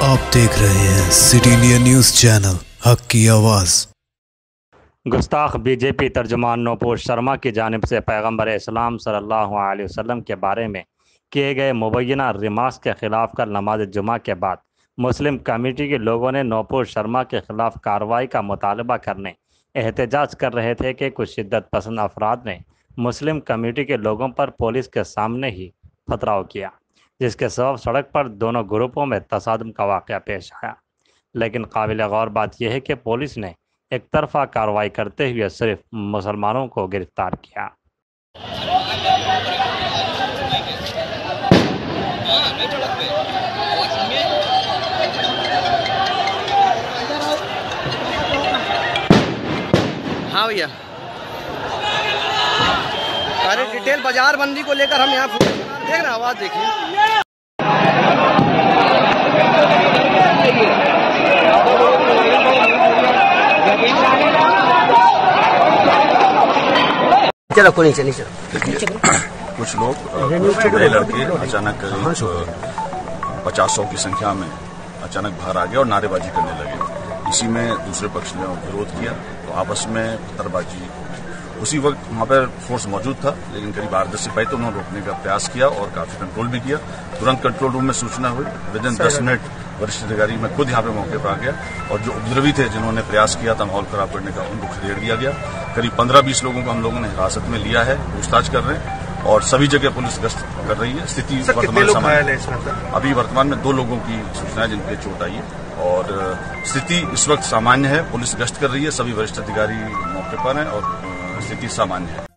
आप देख रहे हैं सिटी इंडिया न्यूज़ चैनल, हक की आवाज़। गुस्ताख बीजेपी तर्जुमान नूपुर शर्मा की जानिब से पैगंबर इस्लाम सल्लल्लाहु अलैहि वसल्लम के बारे में किए गए मुबैना रिमार्क्स के ख़िलाफ़ कल नमाज जुमा के बाद मुस्लिम कमेटी के लोगों ने नूपुर शर्मा के ख़िलाफ़ कार्रवाई का मुतालबा करने एहतजाज कर रहे थे कि कुछ शिद्दत पसंद अफराद ने मुस्लिम कमेटी के लोगों पर पुलिस के सामने ही पथराव किया, जिसके सबब सड़क पर दोनों ग्रुपों में तसादम का वाक़या पेश आया। लेकिन काबिल गौर बात यह है कि पुलिस ने एक तरफा कार्रवाई करते हुए सिर्फ मुसलमानों को गिरफ्तार किया। हाँ भैया, अरे डिटेल बाजार बंदी को लेकर हम यहाँ देख रहे हैं, आवाज देखिए। चलो कोई नहीं, चलिए कुछ लोग नए लड़के अचानक 50-100 की संख्या में अचानक बाहर आ गए और नारेबाजी करने लगे। इसी में दूसरे पक्ष ने विरोध किया तो आपस में पत्थरबाजी। उसी वक्त वहां पर फोर्स मौजूद था, लेकिन करीब 8-10 सिपाही तो उन्होंने रोकने का प्रयास किया और काफी कंट्रोल भी किया। तुरंत कंट्रोल रूम में सूचना हुई, विदिन 10 मिनट वरिष्ठ अधिकारी मैं खुद यहाँ पे मौके पर आ गया और जो उपद्रवी थे जिन्होंने प्रयास किया था माहौल खराब करने का, उनको खदेड़ दिया गया। करीब 15-20 लोगों को हम लोगों ने हिरासत में लिया है, पूछताछ कर रहे हैं और सभी जगह पुलिस गश्त कर रही है। स्थिति वर्तमान सामान्य, अभी वर्तमान में 2 लोगों की सूचना है जिनके चोट आई है और स्थिति इस वक्त सामान्य है। पुलिस गश्त कर रही है, सभी वरिष्ठ अधिकारी मौके पर हैं और स्थिति सामान्य है।